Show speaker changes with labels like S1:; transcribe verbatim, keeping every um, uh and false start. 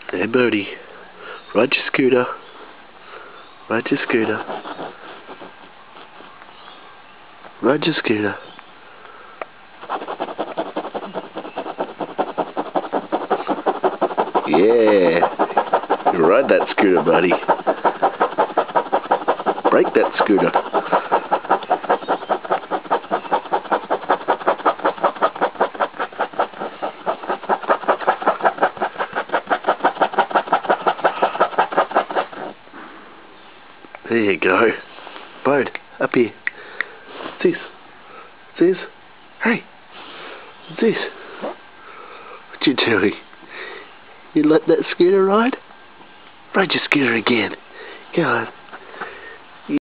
S1: Hey Bodhi, ride your scooter. Ride your scooter. Ride your scooter. Yeah, you ride that scooter, buddy. Break that scooter. There you go. Bode, up here. What's this? What's this? Hey! What's this? What you doing? You let that scooter ride? Ride your scooter again. Go on.